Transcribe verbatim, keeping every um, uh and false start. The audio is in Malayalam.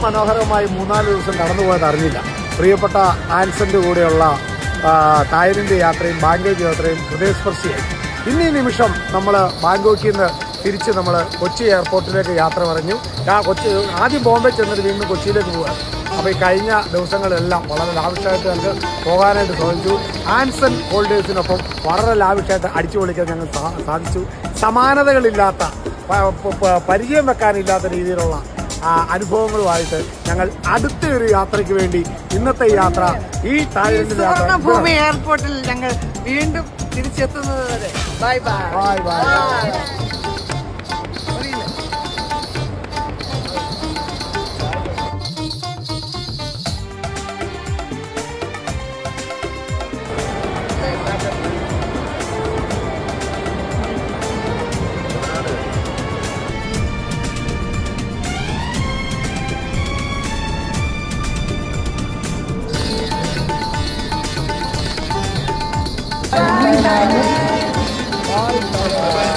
മനോഹരമായി മൂന്നാല് ദിവസം കടന്നുപോയത് അറിഞ്ഞില്ല. പ്രിയപ്പെട്ട ആൻസന്റെ കൂടെയുള്ള തായ്ലൻഡ് യാത്രയും ബാങ്കോക്ക് യാത്രയും ഹൃദയസ്പർശിയായി. ഇന്നീ നിമിഷം നമ്മൾ ബാങ്കോക്കിൽ നിന്ന് തിരിച്ച് നമ്മൾ കൊച്ചി എയർപോർട്ടിലേക്ക് യാത്ര പറഞ്ഞു. കൊച്ചി ആദ്യം ബോംബെ ചെന്നിട്ട് വീണ്ടും കൊച്ചിയിലേക്ക് പോകാം. അപ്പോൾ ഈ കഴിഞ്ഞ ദിവസങ്ങളെല്ലാം വളരെ ലാവിഷായിട്ട് ഞങ്ങൾക്ക് പോകാനായിട്ട് സാധിച്ചു. ആൻസൺ ഹോൾഡേഴ്സിനൊപ്പം വളരെ ലാവിഷായിട്ട് അടിച്ചു പൊളിക്കാൻ ഞങ്ങൾ സാധിച്ചു. സമാനതകളില്ലാത്ത, പരിചയം വെക്കാനില്ലാത്ത രീതിയിലുള്ള അനുഭവങ്ങളുമായിട്ട് ഞങ്ങൾ അടുത്ത ഒരു യാത്രയ്ക്ക് വേണ്ടി ഇന്നത്തെ യാത്ര ഈ തായ്ലൻഡിലെ ഭൂമി എയർപോർട്ടിൽ ഞങ്ങൾ വീണ്ടും തിരിച്ചെത്തുന്നത് വരെ bye bye bye bye. Bye.